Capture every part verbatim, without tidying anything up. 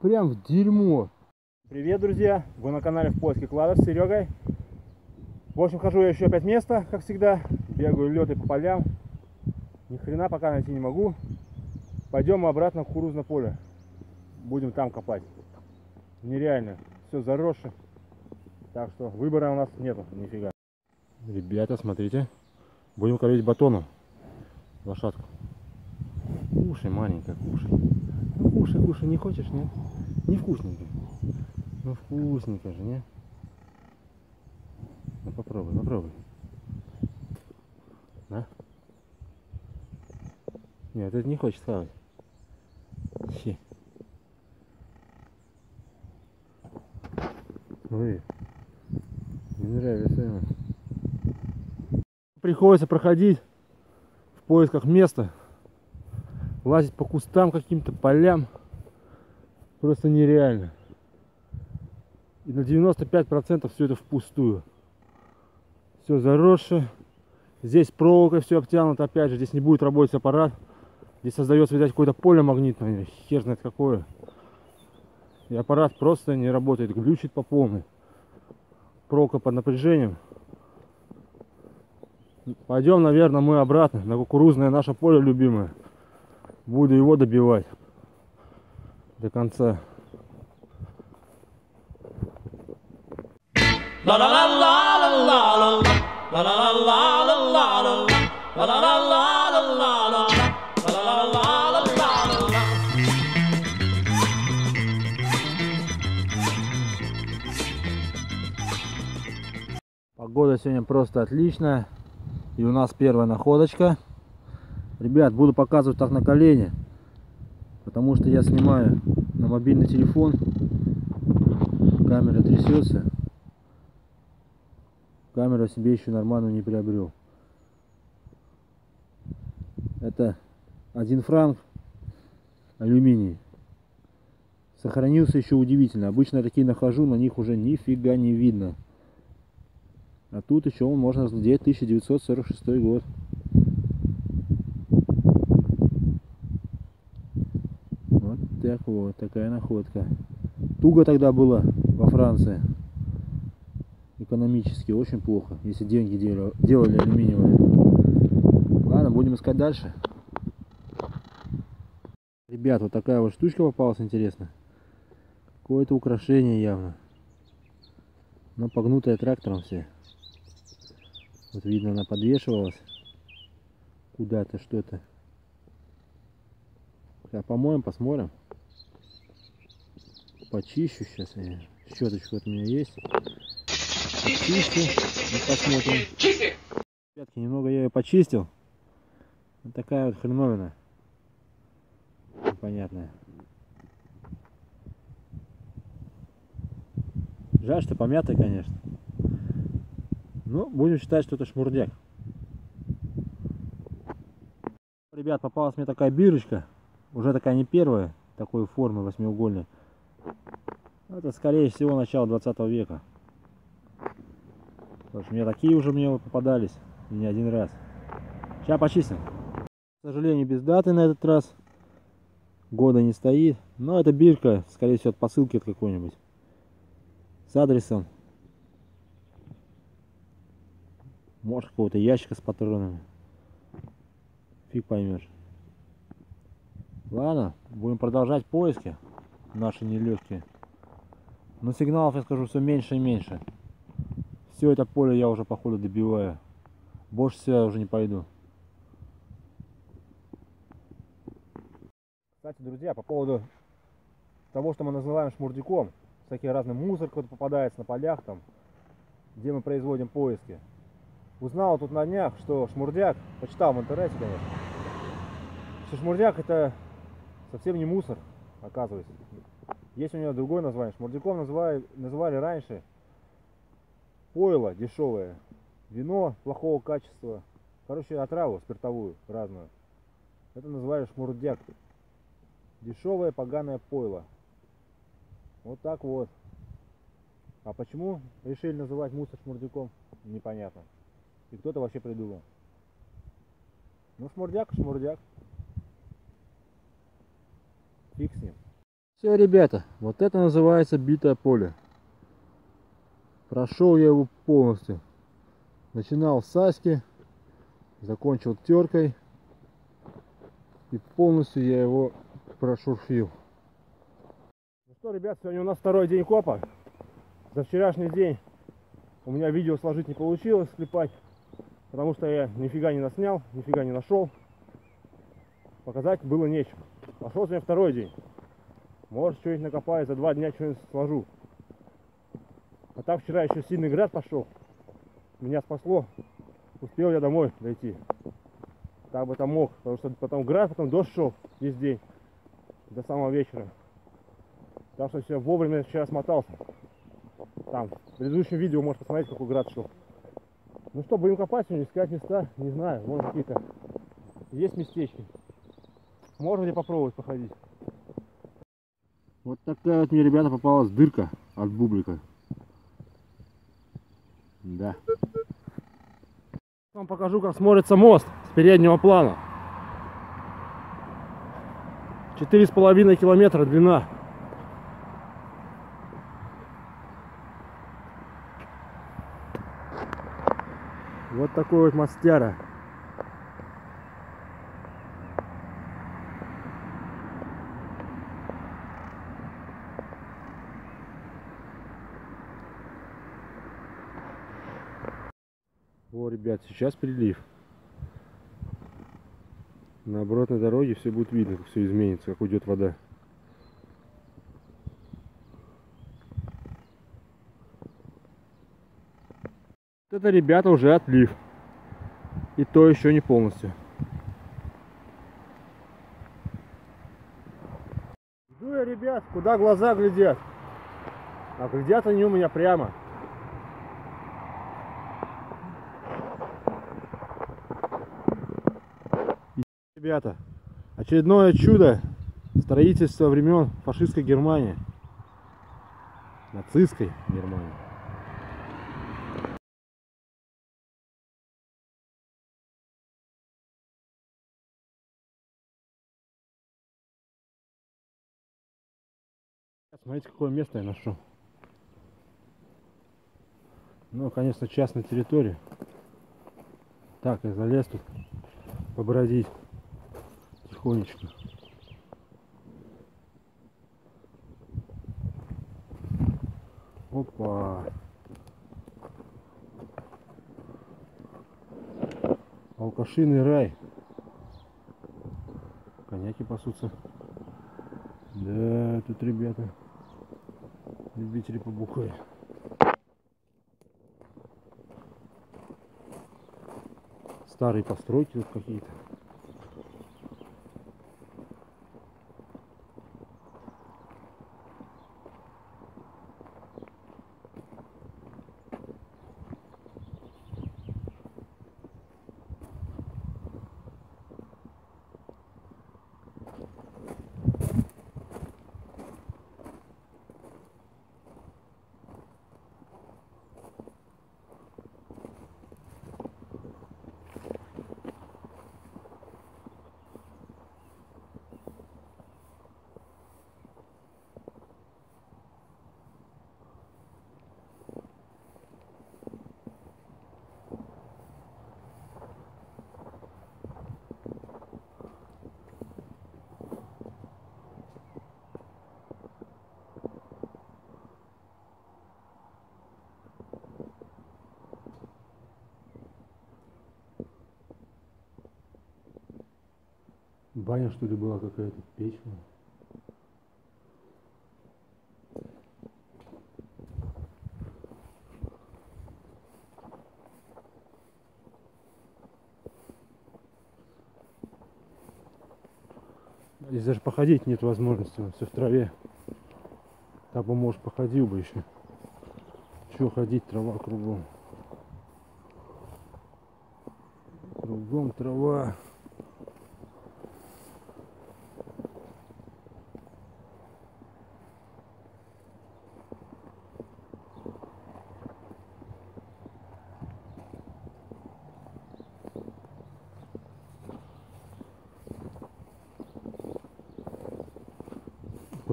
прям в дерьмо. Привет, друзья! Вы на канале В поиске кладов с Серегой. В общем, хожу я еще опять место, как всегда. Бегаю лётой по полям. Ни хрена пока найти не могу. Пойдем мы обратно в кукурузное поле. Будем там копать. Нереально. Все заросше. Так что выбора у нас нету, нифига. Ребята, смотрите. Будем кормить батоном лошадку. Кушай, маленькая, кушай. Ну, кушай, кушай, не хочешь, нет? Не вкусненько. Ну, вкусненько же, не? Ну, попробуй, попробуй. Да? Нет, это не хочет хавать. Щи. Смотри. Не нравится ему. Приходится проходить в поисках места. Лазить по кустам, каким-то полям. Просто нереально. И на девяносто пять процентов все это впустую. Все заросше. Здесь проволокой все обтянуто. Опять же, здесь не будет работать аппарат. Здесь создается, видать, какое-то поле магнитное. Хер знает какое. И аппарат просто не работает. Глючит по полной. Проволока под напряжением. Пойдем, наверное, мы обратно на кукурузное наше поле любимое. Буду его добивать до конца. Погода сегодня просто отличная. И у нас первая находочка. Ребят, буду показывать так на колени, потому что я снимаю на мобильный телефон. Камера трясется. Камеру себе еще нормальную не приобрел. Это один франк, алюминий. Сохранился еще удивительно. Обычно я такие нахожу, на них уже нифига не видно. А тут еще он можно разглядеть тысяча девятьсот сорок шестой год. Вот так вот, такая находка. Туго тогда было во Франции. Экономически очень плохо, если деньги делали, делали алюминиевые. Ладно, будем искать дальше. Ребят, вот такая вот штучка попалась, интересно. Какое-то украшение явно. Но погнутая трактором все. Вот видно, она подвешивалась куда-то, что-то. Сейчас помоем, посмотрим. Почищу сейчас. Щеточка вот у меня есть. Почищу и посмотрим. Ребятки, немного я ее почистил. Вот такая вот хреновина. Непонятная. Жаль, что помятая, конечно. Ну, будем считать, что это шмурдяк. Ребят, попалась мне такая бирочка. Уже такая не первая, такой формы восьмиугольной. Это, скорее всего, начало двадцатого века. Потому что мне такие уже мне попадались. И не один раз. Сейчас почистим. К сожалению, без даты на этот раз. Года не стоит. Но это бирка, скорее всего, от посылки от какой-нибудь. С адресом. Может, какого-то ящика с патронами. Фиг поймешь. Ладно, будем продолжать поиски. Наши нелегкие. Но сигналов, я скажу, все меньше и меньше. Все это поле я уже, походу, добиваю. Больше сюда уже не пойду. Кстати, друзья, по поводу того, что мы называем шмурдяком. Всякие разные мусор, кто-то попадается на полях там, где мы производим поиски. Узнал тут на днях, что шмурдяк, почитал в интернете, конечно, что шмурдяк это совсем не мусор, оказывается. Есть у него другое название. Шмурдяком называли, называли раньше пойло дешевое, вино плохого качества, короче, отраву спиртовую разную. Это называли шмурдяк. Дешевое поганое пойло. Вот так вот. А почему решили называть мусор шмурдяком, непонятно. И кто-то вообще придумал. Ну, шмурдяк, шмурдяк. Фиг с ним. Все, ребята, вот это называется битое поле. Прошел я его полностью. Начинал с Саськи, закончил теркой. И полностью я его прошурфил. Ну что, ребят, сегодня у нас второй день копа. За вчерашний день у меня видео сложить не получилось, склепать. Потому что я нифига не наснял, нифига не нашел. Показать было нечего. Пошел сегодня второй день. Может, что-нибудь накопаю, за два дня что-нибудь сложу. А так вчера еще сильный град пошел. Меня спасло. Успел я домой дойти. Так бы там мог. Потому что потом град, потом дождь шел весь день. До самого вечера. Так что все вовремя вчера смотался. Там, в предыдущем видео можешь посмотреть, какой град шел. Ну что, будем копать сегодня, искать места. Не знаю, вон какие-то есть местечки. Можно ли попробовать походить? Вот такая вот мне, ребята, попалась дырка от бублика. Да. Вам покажу, как смотрится мост с переднего плана. Четыре с половиной километра длина. Вот такой вот мостяра. О, ребят, сейчас прилив. На обратной дороге все будет видно, как все изменится, как уйдет вода. Это, ребята, уже отлив. И то еще не полностью. Иду я, ребят, куда глаза глядят. А глядят они у меня прямо. Ребята, очередное чудо строительства времен фашистской Германии, нацистской Германии. Смотрите, какое место я нашел. Ну, конечно, частная территория. Так, я залез тут побродить тихонечко. Опа. Алкашиный рай. Коньяки пасутся. Да, тут ребята любители побухать. Старые постройки тут какие-то. Баня, что ли, была какая-то, печь? Здесь даже походить нет возможности, он все в траве. Так бы, может, походил бы еще. Чего ходить, трава кругом. Кругом трава.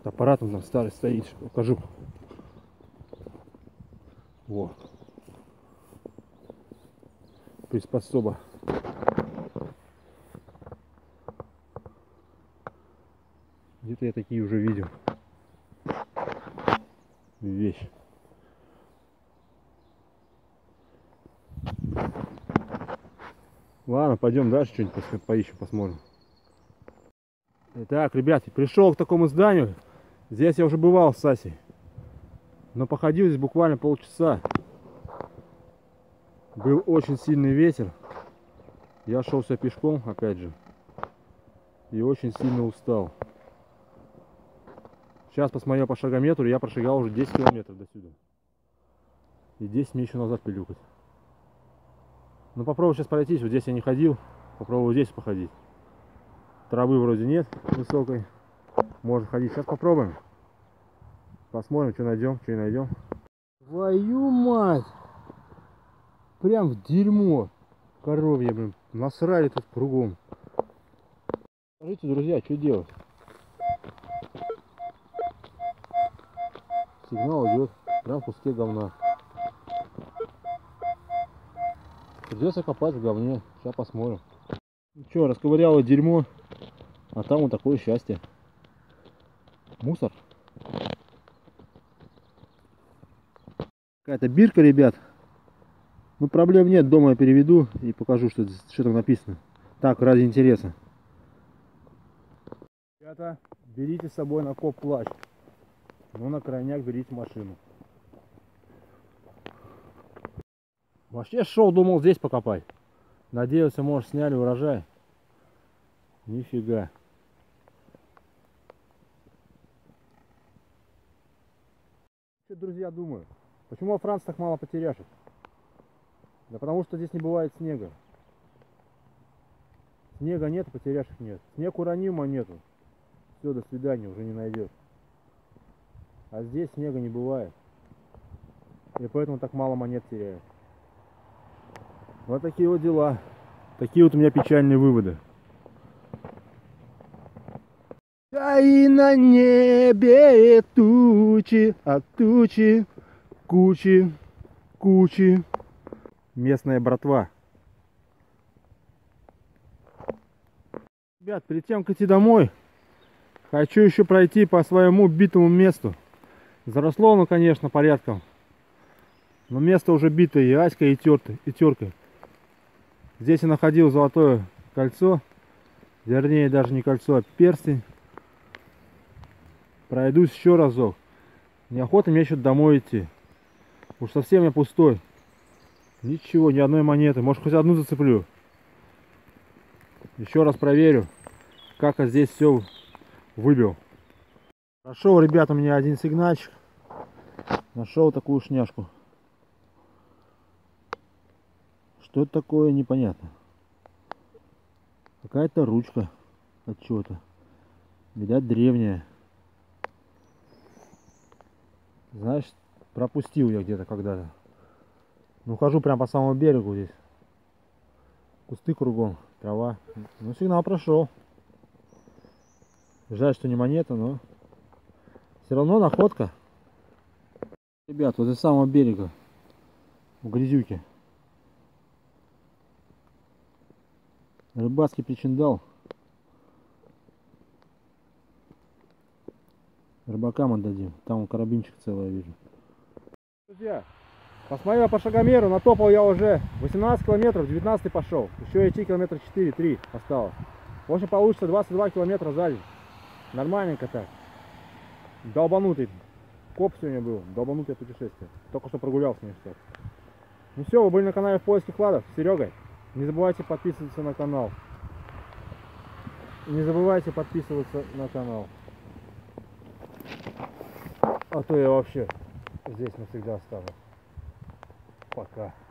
Аппарат он там старый стоит, покажу. Вот. Приспособа. Где-то я такие уже видел. Вещь. Ладно, пойдем дальше что-нибудь поищем, посмотрим. Итак, ребят, пришел к такому зданию. Здесь я уже бывал с Сасей. Но походил здесь буквально полчаса. Был очень сильный ветер. Я шел себя пешком, опять же. И очень сильно устал. Сейчас посмотрел по шагометру, я прошагал уже десять километров до сюда. И десять мне еще назад пилюкать. Ну попробую сейчас пройтись, вот здесь я не ходил. Попробую здесь походить. Травы вроде нет высокой. Можно ходить. Сейчас попробуем. Посмотрим, что найдем, что не найдем. Твою мать! Прям в дерьмо. Коровье, блин. Насрали тут кругом. Скажите, друзья, что делать? Сигнал идет. Прям в куске говна. Придется копать в говне. Сейчас посмотрим. Ну что, расковыряло дерьмо. А там вот такое счастье. Мусор. Какая-то бирка, ребят. Ну проблем нет. Дома я переведу и покажу, что, что там написано. Так, ради интереса. Ребята, берите с собой на коп плащ. Ну на крайняк берите машину. Вообще шел, думал здесь покопать. Надеялся, может, сняли урожай. Нифига. Что, друзья, думаю, почему во Франции так мало потеряшек? Да потому что здесь не бывает снега. Снега нет, потеряшек нет. Снег уронил, а нету. Все, до свидания, уже не найдешь. А здесь снега не бывает. И поэтому так мало монет теряют. Вот такие вот дела. Такие вот у меня печальные выводы. Да и на небе тучи, а тучи, кучи, кучи. Местная братва. Ребят, перед тем, как идти домой, хочу еще пройти по своему битому месту. Заросло оно, конечно, порядком. Но место уже битое, и аськой, и тертой, и теркой. Здесь я находил золотое кольцо. Вернее, даже не кольцо, а перстень. Пройдусь еще разок. Неохота мне еще домой идти. Уж совсем я пустой. Ничего, ни одной монеты. Может, хоть одну зацеплю. Еще раз проверю, как я здесь все выбил. Нашел, ребята, у меня один сигнальчик. Нашел такую шняшку. Что это такое, непонятно. Какая-то ручка от чего-то. Видать, древняя. Знаешь, пропустил я где-то когда-то. Ну, хожу прям по самому берегу здесь. Кусты кругом, трава. Ну, сигнал прошел. Жаль, что не монета, но все равно находка. Ребят, возле самого берега, в грязюке. Рыбацкий причиндал. Рыбакам отдадим. Там карабинчик целый, я вижу. Друзья, посмотрел по шагомеру, натопал я уже восемнадцать километров, девятнадцать пошел. Еще идти километра четыре-три осталось. В общем, получится двадцать два километра за день. Нормальненько так. Долбанутый коп сегодня был. Долбанутое путешествие. Только что прогулялся, не все. Ну все, вы были на канале В поиске кладов с Серегой. Не забывайте подписываться на канал. Не забывайте подписываться на канал. А то я вообще здесь навсегда останусь. Пока.